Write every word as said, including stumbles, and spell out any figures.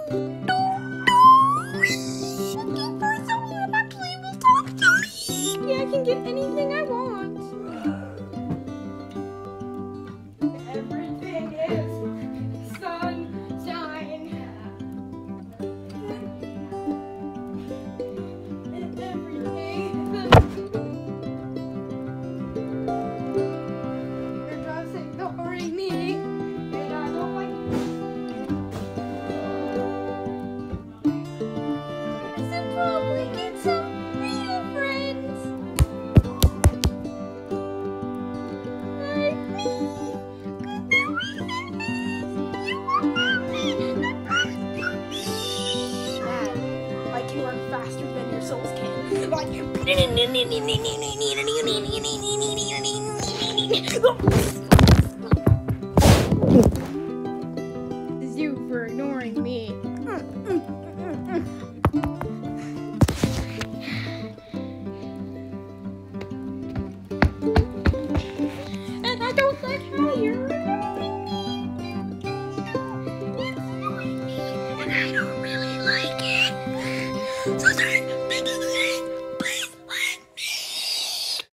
Yeah, I can get anything I want. Everything is sunshine. And everything. You're just ignoring me, and I don't like it. I should probably get some real friends. Like me. Dad, I can run faster than your souls can. Like this is you for ignoring me.